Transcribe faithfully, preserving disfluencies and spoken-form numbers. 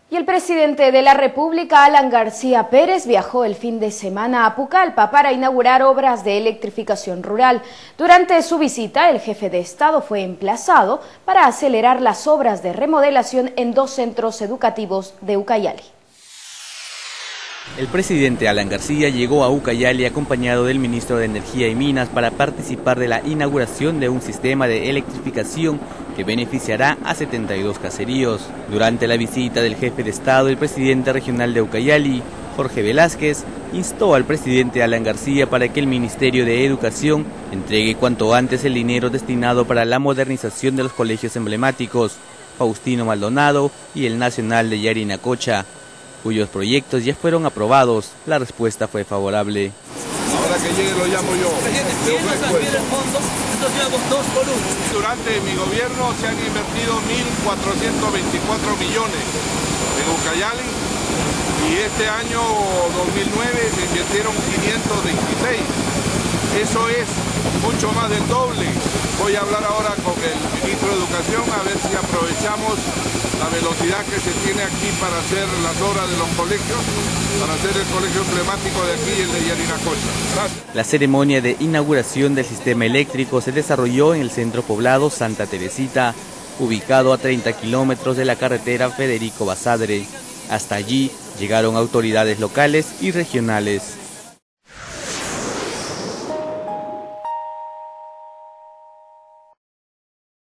Y el presidente de la República, Alan García Pérez, viajó el fin de semana a Pucallpa para inaugurar obras de electrificación rural. Durante su visita, el jefe de Estado fue emplazado para acelerar las obras de remodelación en dos centros educativos de Ucayali. El presidente Alan García llegó a Ucayali acompañado del ministro de Energía y Minas para participar de la inauguración de un sistema de electrificación que beneficiará a setenta y dos caseríos. Durante la visita del jefe de Estado, el presidente regional de Ucayali, Jorge Velázquez, instó al presidente Alan García para que el Ministerio de Educación entregue cuanto antes el dinero destinado para la modernización de los colegios emblemáticos, Faustino Maldonado y el Nacional de Yarinacocha, cuyos proyectos ya fueron aprobados. La respuesta fue favorable. Ahora que llegue lo llamo yo. Durante mi gobierno se han invertido mil cuatrocientos veinticuatro millones en Ucayali y este año dos mil nueve se invirtieron quinientos veintiséis. Eso es mucho más del doble. Voy a hablar ahora con el ministro de Educación a ver si aprovechamos la velocidad que se tiene aquí para hacer las obras de los colegios, para hacer el colegio emblemático de aquí, el de Yarinacocha. Gracias. La ceremonia de inauguración del sistema eléctrico se desarrolló en el centro poblado Santa Teresita, ubicado a treinta kilómetros de la carretera Federico Basadre. Hasta allí llegaron autoridades locales y regionales.